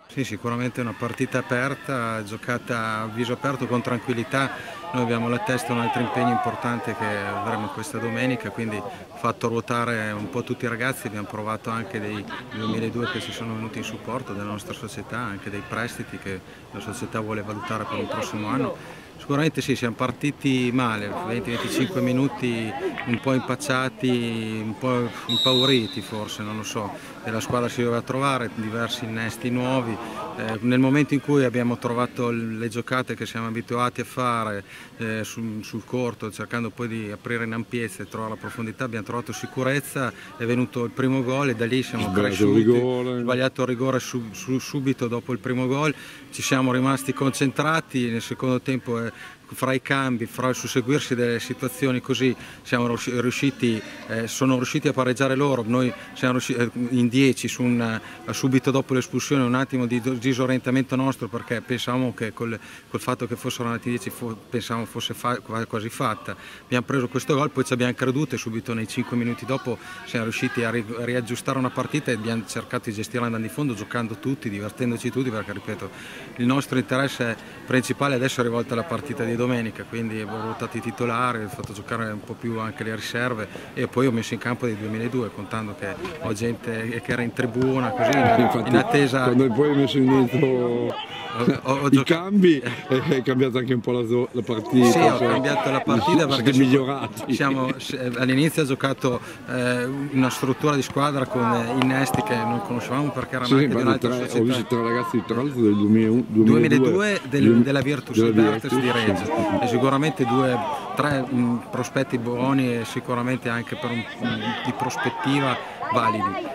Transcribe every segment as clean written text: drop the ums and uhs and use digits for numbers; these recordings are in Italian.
Sì, sicuramente è una partita aperta, giocata a viso aperto con tranquillità. Noi abbiamo alla testa un altro impegno importante che avremo questa domenica, quindi ho fatto ruotare un po' tutti i ragazzi, abbiamo provato anche dei 2002 che ci sono venuti in supporto della nostra società, anche dei prestiti che la società vuole valutare per il prossimo anno. Sicuramente sì, siamo partiti male, 20-25 minuti un po' impacciati, un po' impauriti forse, non lo so, e la squadra si doveva trovare, diversi innesti nuovi. Nel momento in cui abbiamo trovato le giocate che siamo abituati a fare sul corto, cercando poi di aprire in ampiezza e trovare la profondità, abbiamo trovato sicurezza, è venuto il primo gol e da lì siamo cresciuti, sbagliato il rigore subito dopo il primo gol, ci siamo rimasti concentrati, nel secondo tempo fra i cambi, fra il susseguirsi delle situazioni così sono riusciti a pareggiare loro, noi siamo riusciti in 10 subito dopo l'espulsione, un attimo di disorientamento nostro perché pensavamo che col fatto che fossero andati 10 pensavamo fosse quasi fatta, abbiamo preso questo gol, poi ci abbiamo creduto e subito nei 5 minuti dopo siamo riusciti a riaggiustare una partita e abbiamo cercato di gestirla andando in fondo, giocando tutti, divertendoci tutti, perché ripeto il nostro interesse principale adesso è rivolto alla partita di domenica, quindi ho ruotato i titolari, ho fatto giocare un po' più anche le riserve e poi ho messo in campo dei 2002 contando che ho gente che era in tribuna così in attesa. Quando poi hai messo dentro i cambi è cambiata anche un po' la partita. Sì, ho cambiato la partita perché migliorati. All'inizio ha giocato una struttura di squadra con innesti che non conoscevamo perché erano anche di un'altra società. Ho visto 3 ragazzi tra l'altro del 2002 della Virtus di Reggio e sicuramente 3 prospetti buoni e sicuramente anche di prospettiva validi.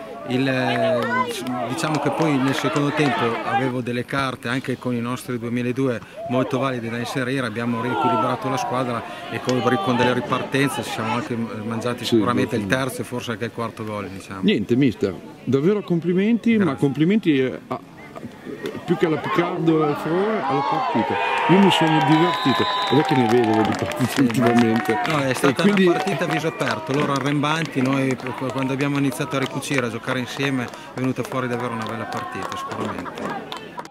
Diciamo che poi nel secondo tempo avevo delle carte anche con i nostri 2002 molto valide da inserire, abbiamo riequilibrato la squadra e con delle ripartenze ci siamo anche mangiati sicuramente il terzo e forse anche il quarto gol. Diciamo. Niente mister, davvero complimenti. Grazie. Ma complimenti più che alla Picardo e al Furore alla partita. Io mi sono divertito, non è che ne vedo di partite ultimamente. No, è stata una partita a viso aperto, loro arrembanti, noi quando abbiamo iniziato a ricucire, a giocare insieme è venuta fuori davvero una bella partita sicuramente.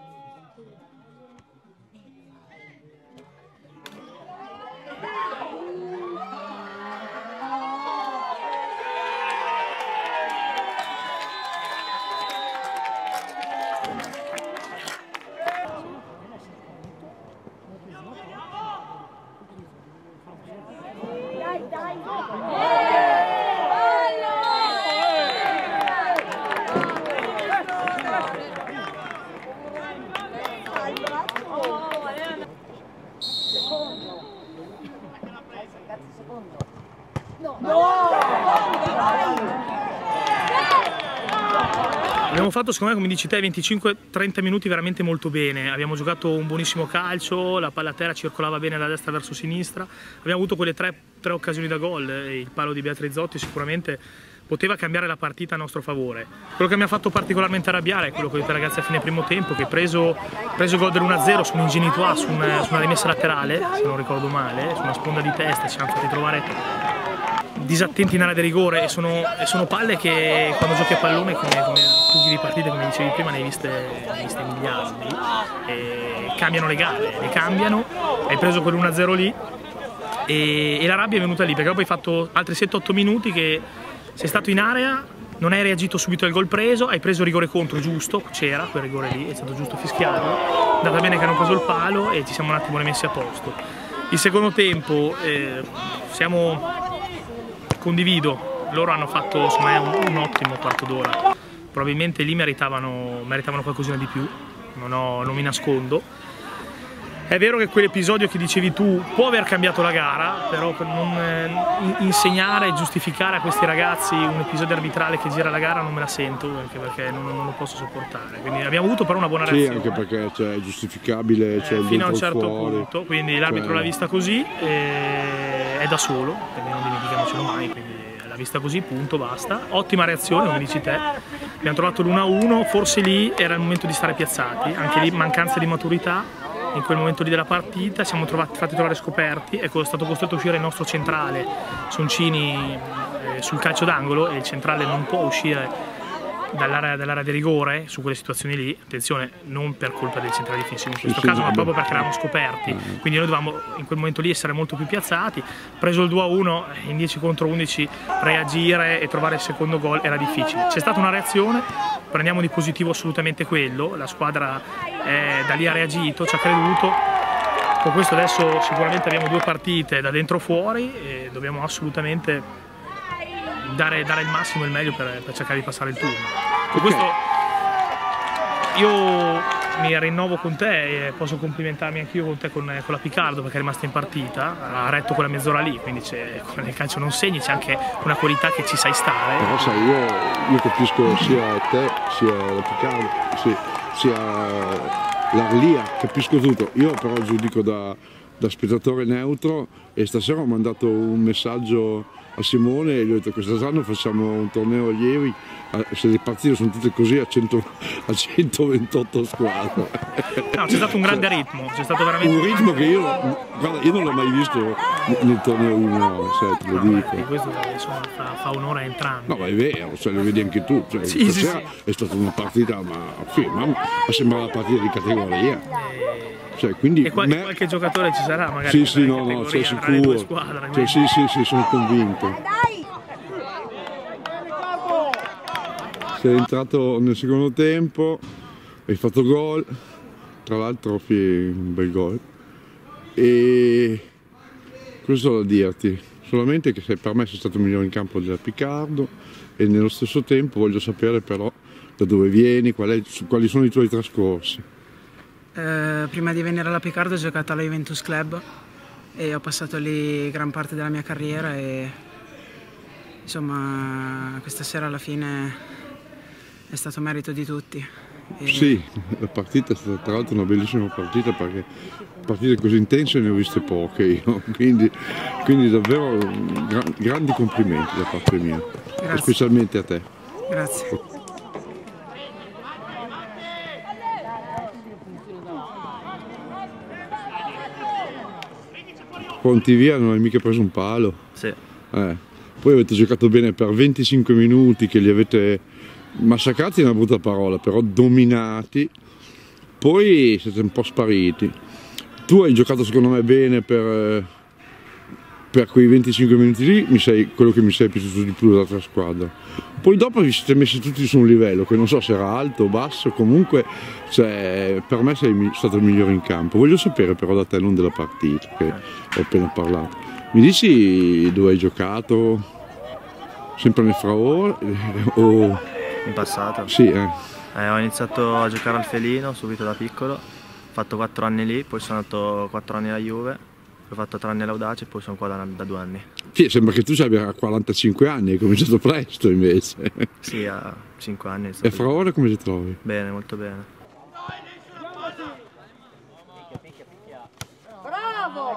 Abbiamo fatto, secondo me, come dici te, 25-30 minuti veramente molto bene. Abbiamo giocato un buonissimo calcio, la palla a terra circolava bene da destra verso sinistra. Abbiamo avuto quelle tre occasioni da gol, il palo di Beatrizotti sicuramente poteva cambiare la partita a nostro favore. Quello che mi ha fatto particolarmente arrabbiare è quello che ho detto ai ragazzi a fine primo tempo, che preso il gol dell'1-0 su un'ingenuità, su una rimessa laterale, se non ricordo male, su una sponda di testa, ci hanno fatti trovare disattenti in area di rigore e sono palle che quando giochi a pallone come tutti i partite, come dicevi prima, ne hai viste miliardi e cambiano le gare, le cambiano. Hai preso quell'1-0 lì e la rabbia è venuta lì perché dopo hai fatto altri 7-8 minuti che sei stato in area, non hai reagito subito al gol preso, hai preso il rigore contro giusto, c'era quel rigore lì, è stato giusto fischiarlo, è andata bene che hanno preso il palo e ci siamo un attimo rimessi a posto. Il secondo tempo condivido, loro hanno fatto secondo me un ottimo quarto d'ora, probabilmente lì meritavano qualcosina di più, non mi nascondo. È vero che quell'episodio che dicevi tu può aver cambiato la gara, però per non insegnare e giustificare a questi ragazzi un episodio arbitrale che gira la gara non me la sento, anche perché non lo posso sopportare. Quindi abbiamo avuto però una buona reazione. Sì, anche perché è giustificabile, fino a un certo punto, quindi l'arbitro l'ha vista così, è da solo, perché non dimentichiamocelo mai, quindi l'ha vista così, punto, basta. Ottima reazione, come dici te. Abbiamo trovato l'1-1, forse lì era il momento di stare piazzati, anche lì mancanza di maturità. In quel momento lì della partita siamo fatti trovare scoperti, è stato costretto a uscire il nostro centrale Soncini sul calcio d'angolo e il centrale non può uscire dall'area di rigore su quelle situazioni lì, attenzione, non per colpa del centrale difensivo in questo caso, ma proprio perché eravamo scoperti, quindi noi dovevamo in quel momento lì essere molto più piazzati. Preso il 2-1 in 10 contro 11, reagire e trovare il secondo gol era difficile. C'è stata una reazione, prendiamo di positivo assolutamente quello, la squadra da lì ha reagito, ci ha creduto. Con questo adesso sicuramente abbiamo 2 partite da dentro fuori e dobbiamo assolutamente dare il massimo e il meglio per cercare di passare il turno. Con questo io mi rinnovo con te e posso complimentarmi anch'io con te con la Picardo, perché è rimasta in partita, ha retto quella mezz'ora lì, quindi nel calcio non segni, c'è anche una qualità che ci sai stare. Però sai, io capisco sia te, sia la Picardo, sia l'Arlia, capisco tutto. Io però giudico da spettatore neutro e stasera ho mandato un messaggio a Simone e gli ho detto: quest'anno facciamo un torneo allievi, se le partite sono tutte così a 128 squadre. No, c'è stato un grande ritmo, c'è stato veramente un ritmo che guarda, io non l'ho mai visto nel torneo junior, te lo dico. Questo insomma fa onore a entrambi. No, ma è vero, lo vedi anche tu, stasera è stata una partita, ma sembra una partita di categoria. Quindi e qualche giocatore ci sarà magari? Sì, no, sei sicuro. Sì, sono convinto. Sei entrato nel secondo tempo, hai fatto gol, tra l'altro un bel gol. E questo da dirti, solamente che per me sei stato il migliore in campo della Picardo e nello stesso tempo voglio sapere però da dove vieni, quali sono i tuoi trascorsi. Prima di venire alla Picardo ho giocato alla Juventus Club e ho passato lì gran parte della mia carriera e insomma questa sera alla fine è stato merito di tutti. Sì, la partita è stata tra l'altro una bellissima partita, perché partite così intense ne ho viste poche io, quindi davvero grandi complimenti da parte mia. Grazie. Specialmente a te. Grazie. Pronti via, non hai mica preso un palo. Sì. Poi avete giocato bene per 25 minuti che li avete massacrati, è una brutta parola, però dominati. Poi siete un po' spariti. Tu hai giocato secondo me bene per quei 25 minuti lì, quello che mi sei piaciuto di più dell'altra squadra. Poi dopo vi siete messi tutti su un livello che non so se era alto o basso, comunque per me sei stato il migliore in campo. Voglio sapere però da te, non della partita che ho appena parlato. Mi dici dove hai giocato? Sempre nel Fraore o in passato? Sì. Ho iniziato a giocare al Felino subito da piccolo, ho fatto 4 anni lì, poi sono andato 4 anni alla Juve, ho fatto 3 anni all'Audace e poi sono qua da 2 anni. Sì, sembra che tu abbia 45 anni, hai cominciato presto invece. Sì, a 5 anni. E Fraore come ti trovi? Bene, molto bene. Bravo!